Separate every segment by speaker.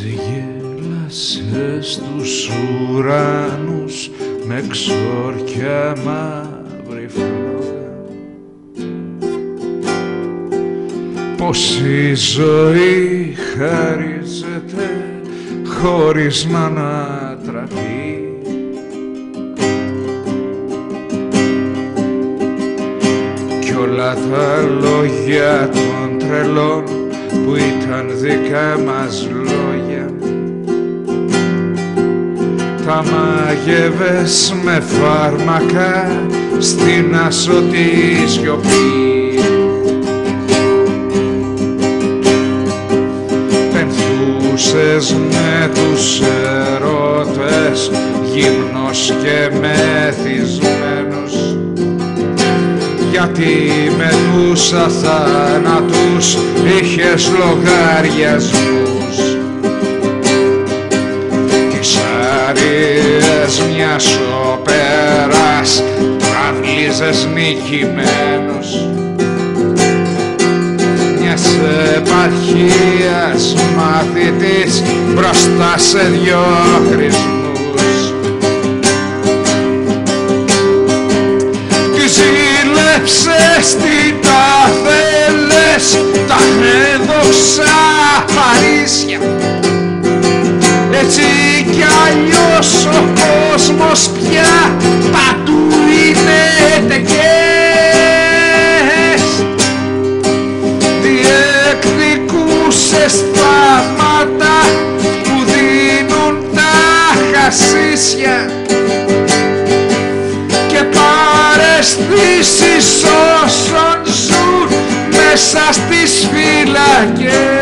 Speaker 1: Ξεγέλασες τους ουρανούς με ξόρκια μαύρη φλόγα. Πως η ζωή χαρίζεται χωρίς να ανατραπεί. Κι όλα τα λόγια των τρελών που ήταν δικά μας λόγια τα μάγευες με φάρμακα στην ασωτή σιωπή. Πενθούσες με τους ερώτες γυμνός και μεθυσμένος, γιατί με τους αθάνατους είχες λογαριασμούς. Τις άριες μιας όπερας τραυλίζες νικημένος, μιας επαρχίας μαθητής μπροστά σε δυο χρησμούς. Ζήλεψες τι τα θέλες, τα έδωξα Παρίσια. Έτσι κι αλλιώς ο κόσμος πια παντού είναι τεκές. Διεκδικούσες θαύματα που δίνουν τα χασίσια και παραισθήσεις όσων ζουν μέσα στις φυλακές.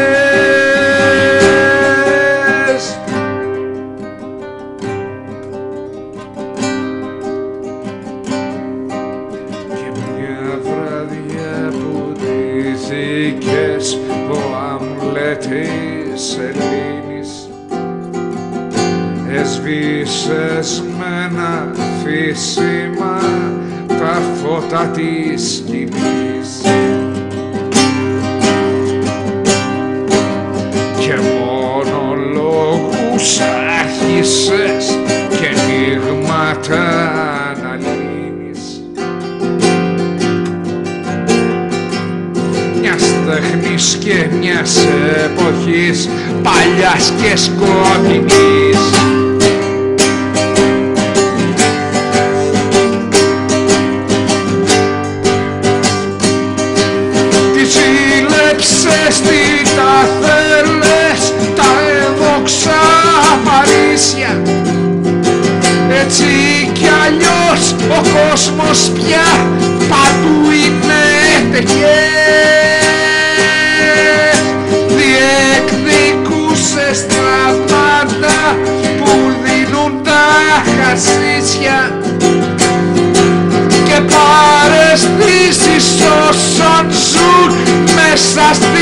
Speaker 1: Και μια βραδιά που ντύθηκες ο Αμλέτης Ελλήνης, έσβησες με ένα φύσιμα τα φώτα της σκηνής και μονολόγους άρχισες και νίγματα να λύνεις, μιας τέχνης και μιας εποχής παλιάς και σκοτεινής. Ζήλεψες τι τα θέλες, τα έδωξα Παρίσια. Έτσι κι αλλιώς ο κόσμος πια παντού είναι τεκές. Διεκδικούσες τραύματα που δίνουν τα χασίσια και παραισθήσεις όσων ζουν μέσα